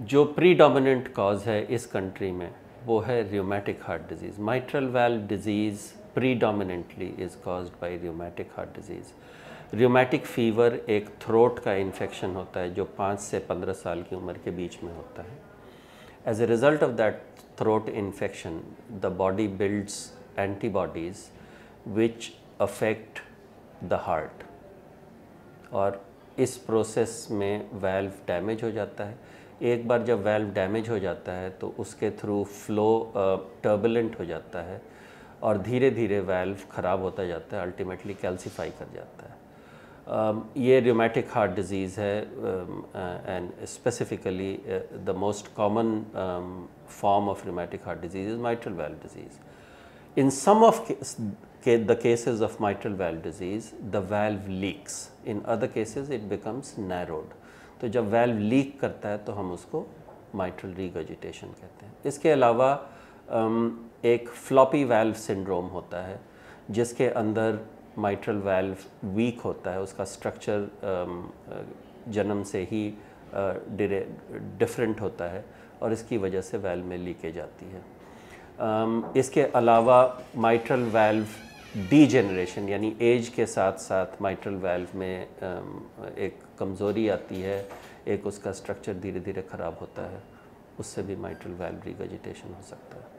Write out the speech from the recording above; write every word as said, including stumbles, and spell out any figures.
जो predominant cause है इस कंट्री में वो है rheumatic heart disease. Mitral valve disease predominantly is caused by rheumatic heart disease. Rheumatic fever एक थ्रोट का इन्फेक्शन होता है जो पाँच से पंद्रह साल की उम्र के बीच में होता है। As a result of that throat infection the body builds antibodies which affect the heart, और इस प्रोसेस में वाल्व डैमेज हो जाता है। एक बार जब वाल्व डैमेज हो जाता है तो उसके थ्रू फ्लो टर्बुलेंट हो जाता है और धीरे धीरे वाल्व ख़राब होता जाता है, अल्टीमेटली कैल्सीफाई कर जाता है। um, ये रियोमेटिक हार्ट डिज़ीज़ है and specifically the most common form of rheumatic heart disease is mitral valve disease. In some of the cases of mitral valve disease, the valve leaks. In other cases, it becomes narrowed. तो जब valve leak करता है तो हम उसको mitral regurgitation कहते हैं। इसके अलावा एक floppy valve syndrome होता है जिसके अंदर mitral valve weak होता है, उसका structure जन्म से ही different होता है और इसकी वजह से valve में लीकेज आती है। Um, इसके अलावा माइट्रल वाल्व डीजेनरेशन यानी एज के साथ साथ माइट्रल वाल्व में um, एक कमज़ोरी आती है, एक उसका स्ट्रक्चर धीरे धीरे ख़राब होता है, उससे भी माइट्रल वाल्व रिगर्जिटेशन हो सकता है।